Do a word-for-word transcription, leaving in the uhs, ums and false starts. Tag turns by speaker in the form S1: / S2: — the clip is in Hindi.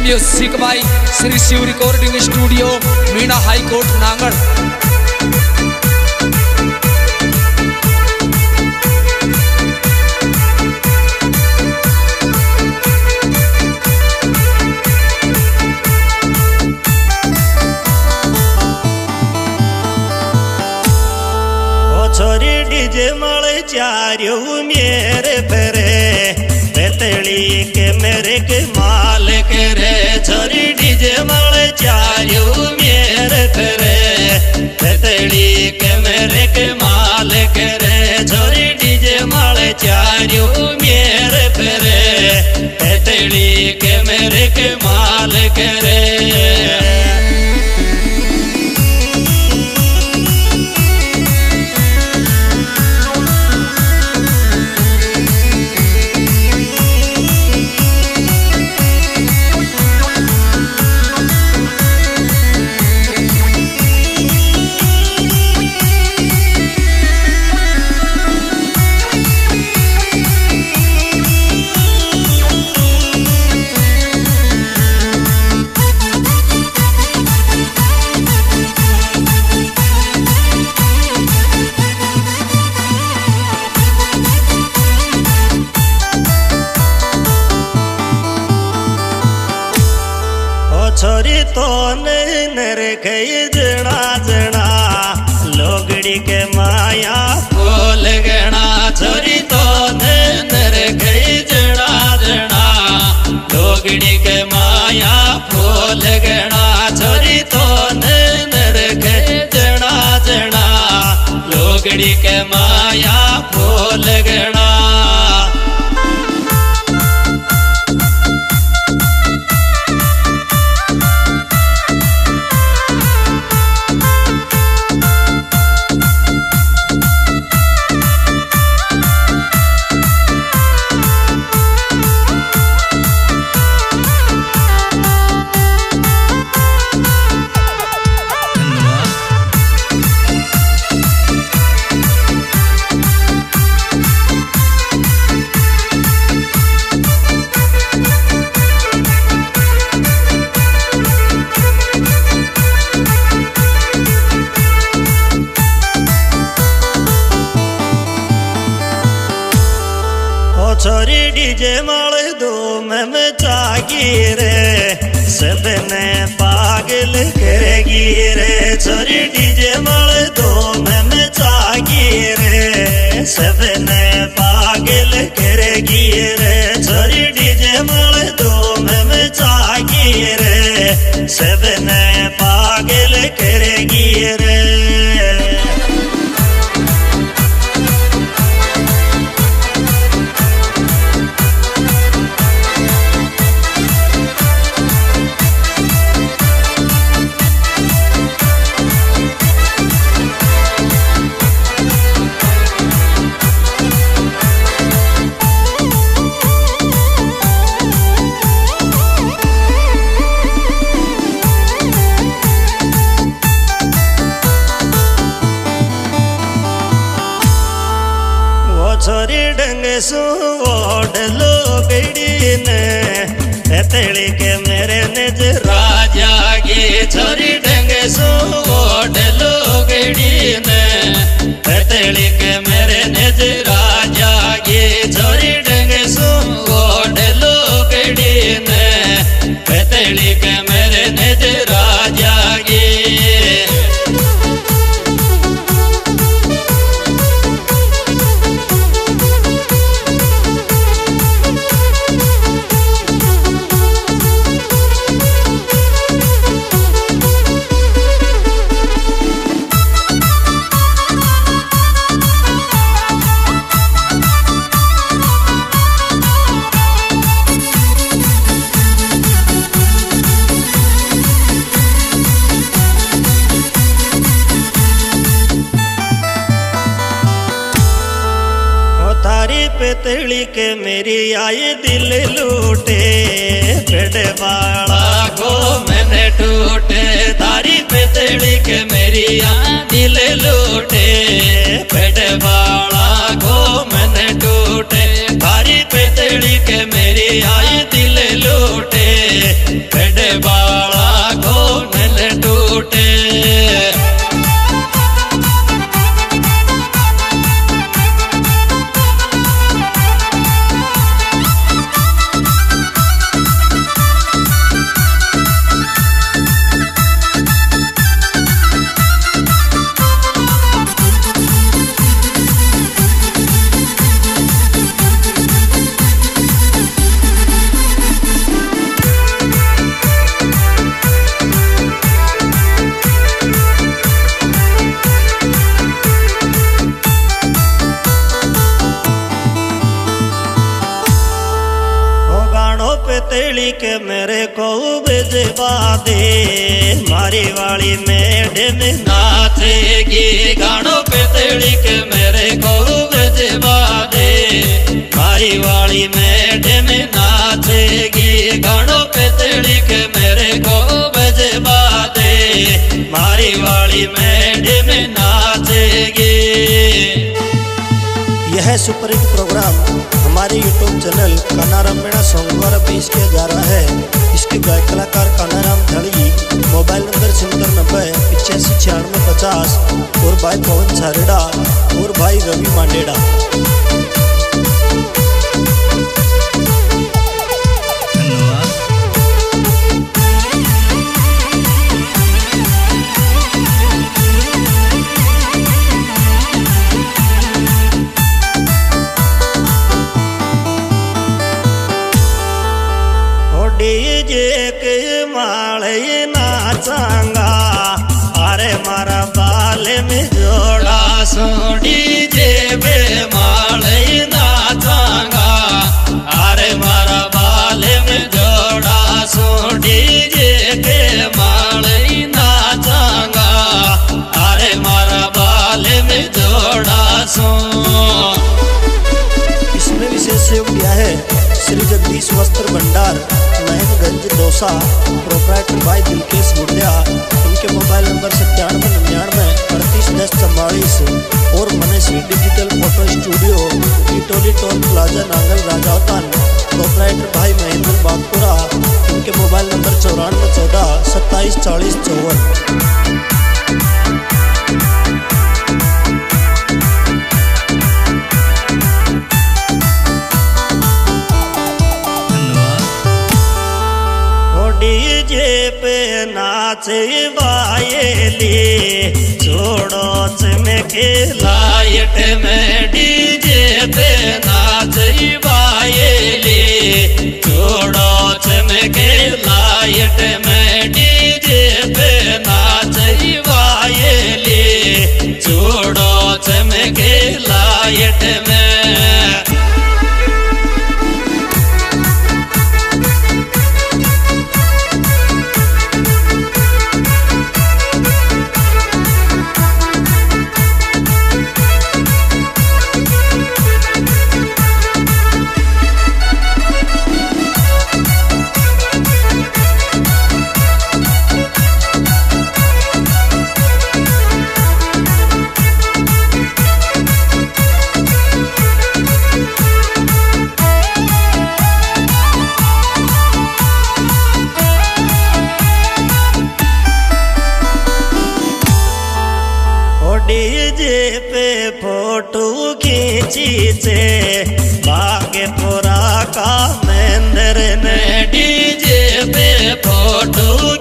S1: Music by Shri Shiv recording studio Meena high court Nangar.
S2: छोरी डीजे माले चारियो मेरे परे बेतली के मेरे के माल करे। छोरी डीजे माले चारियो मेरे परे बेतली के मेरे के माल करे। छोरी डीजे माले चारियो मेरे परे बेतली के मेरे के माल करे। छोरी तो नर गई जना जना लोगड़ी के माया बोल गणा। छोरी तो नर गई जना जना लोगड़ी के माया बोल गणा। छोरी तो नर गई जना जना लोगड़ी के माया बोल गणा। छोरी डीजे माल दो में जागी रे सबने पागल करेगी रे। छोरी डीजे माल दो में जागी रे सबने पागल करेगी रे। छोरी डीजे माल दो में जागी रे सबने पागल करेगी रे। छोरी डंग सुड लोगड़ी ने तेली के मेरे निज राजा गे। छोरी डंग सुड लोगड़ी ने तेली के मेरे निज राजा गे। छोरी डंग सुड लोगड़ी ने तेली के मेरे निज राजा गे। पेतली के मेरी आई दिल लूटे पेड़ वाला को मैंने टूटे। तारी पेतली के मेरी आई दिल लूटे पेड़ वाला को मैंने टूटे। तारी पेतली के मेरी आई दिल लूटे टूटे पेड़ बाला को नल टूटे। तेली के मेरे को बजवा दे मारी वाली मैडम नाचेगी। गानों पे तेली के मेरे को बजवा दे मारी वाली मैडम नाचेगी। गानों पे तेली के मेरे को बजवा दे मारी वाली मैडम नाचेगी।
S3: यह सुपरहिट प्रोग्राम हमारे YouTube channel Kanaram Meena song द्वारा पेश किया जा रहा है। इसके गायक कलाकार कानाराम धड़ी, मोबाइल नंबर छिहत्तर नब्बे पिचासी छियानवे पचास और भाई पवन झारेड़ा और भाई रवि मांडेड़ा।
S2: डीजे के माले नाचांगा अरे मारा बाल में जोड़ा सो। डीजे पे माले नाचांगा अरे मारा बाल में जोड़ा सो। डीजे के माले नाचांगा अरे मारा बाल में जोड़ा सो।
S3: इसमें विशेष सहयोग दिया है श्री जगदीश वस्त्र भंडार नयनगंज दौसा, प्रोपराइटर भाई दिलकेश गुड़िया। उनके मोबाइल नंबर सत्तानवे निन्यानवे अड़तीस दस चौवालीस और Manasvi digital photo studio Titoli toll plaza Nangal Rajawatan, proprietor भाई महेंद्र बागपुरा। उनके मोबाइल नंबर चौरानवे चौदह सत्ताईस चालीस चौवन।
S2: डीजे पे नाचे वायली छोड़ो चमके लाइट में। डीजे पे नाचे वायली छोड़ो चमके लाइट में। डीजे पे नाचे वायली छोड़ो चमके लाइट में। डीजे पे फोटो खींची से बागेपुरा का महेंद्र ने। डीजे पे फोटो